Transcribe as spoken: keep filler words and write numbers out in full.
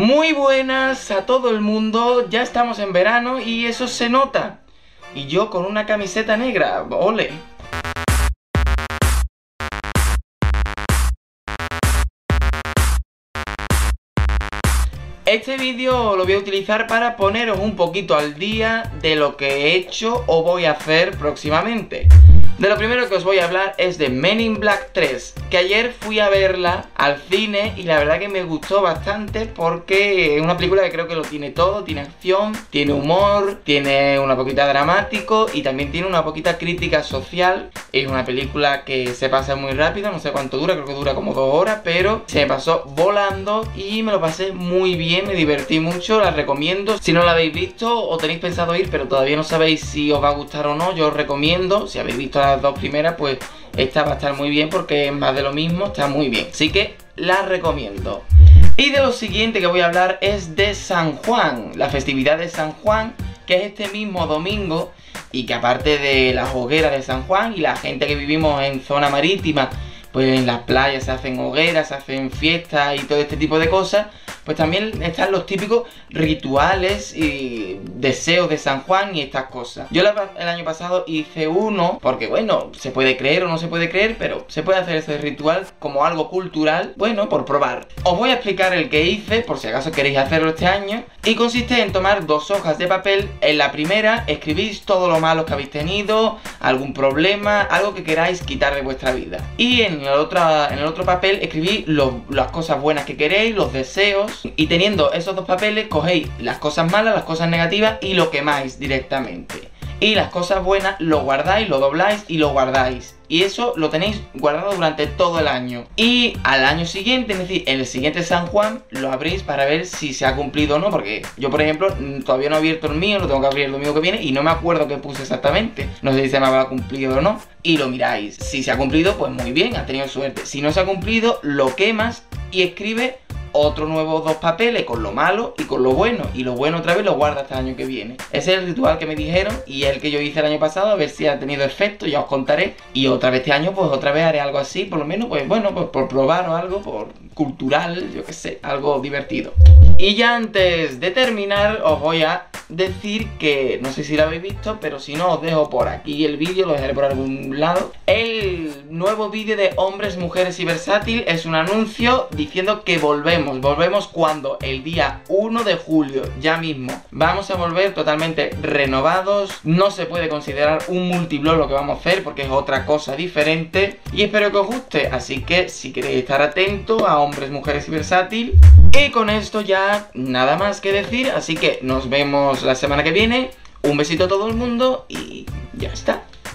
Muy buenas a todo el mundo, ya estamos en verano y eso se nota. Y yo con una camiseta negra, ole. Este vídeo lo voy a utilizar para poneros un poquito al día de lo que he hecho o voy a hacer próximamente. De lo primero que os voy a hablar es de Men in Black tres, que ayer fui a verla al cine y la verdad que me gustó bastante porque es una película que creo que lo tiene todo, tiene acción, tiene humor, tiene una poquita dramático y también tiene una poquita crítica social. Es una película que se pasa muy rápido, no sé cuánto dura, creo que dura como dos horas, pero se me pasó volando y me lo pasé muy bien, me divertí mucho, la recomiendo. Si no la habéis visto o tenéis pensado ir pero todavía no sabéis si os va a gustar o no, yo os recomiendo. Si habéis visto las dos primeras, pues esta va a estar muy bien porque es más de lo mismo, está muy bien, así que la recomiendo. Y de lo siguiente que voy a hablar es de San Juan, la festividad de San Juan, que es este mismo domingo y que aparte de las hogueras de San Juan y la gente que vivimos en zona marítima, pues en las playas se hacen hogueras, se hacen fiestas y todo este tipo de cosas, pues también están los típicos rituales y deseos de San Juan y estas cosas. Yo el año pasado hice uno, porque bueno, se puede creer o no se puede creer, pero se puede hacer ese ritual como algo cultural, bueno, por probar. Os voy a explicar el que hice, por si acaso queréis hacerlo este año, y consiste en tomar dos hojas de papel. En la primera escribís todo lo malo que habéis tenido, algún problema, algo que queráis quitar de vuestra vida. Y en el otro, en el otro papel escribís lo, las cosas buenas que queréis, los deseos. Y teniendo esos dos papeles, cogéis las cosas malas, las cosas negativas y lo quemáis directamente. Y las cosas buenas lo guardáis, lo dobláis y lo guardáis. Y eso lo tenéis guardado durante todo el año. Y al año siguiente, es decir, en el siguiente San Juan, lo abrís para ver si se ha cumplido o no. Porque yo, por ejemplo, todavía no he abierto el mío, lo tengo que abrir el domingo que viene y no me acuerdo qué puse exactamente. No sé si se me habrá cumplido o no. Y lo miráis. Si se ha cumplido, pues muy bien, has tenido suerte. Si no se ha cumplido, lo quemas y escribes otro nuevo dos papeles con lo malo y con lo bueno. Y lo bueno otra vez lo guarda hasta el año que viene. Ese es el ritual que me dijeron y es el que yo hice el año pasado, a ver si ha tenido efecto, ya os contaré. Y otra vez este año, pues otra vez haré algo así, por lo menos, pues bueno, pues por probar o algo, por cultural, yo qué sé, algo divertido. Y ya antes de terminar, os voy a decir que, no sé si lo habéis visto, pero si no os dejo por aquí el vídeo, lo dejaré por algún lado. El nuevo vídeo de Hombres, Mujeres y Versátil es un anuncio diciendo que volvemos. Volvemos cuando el día uno de julio, ya mismo. Vamos a volver totalmente renovados. No se puede considerar un multiblog lo que vamos a hacer porque es otra cosa diferente. Y espero que os guste, así que si queréis estar atentos a Hombres, Mujeres y Versátil. Y con esto ya nada más que decir, así que nos vemos la semana que viene. Un besito a todo el mundo y ya está.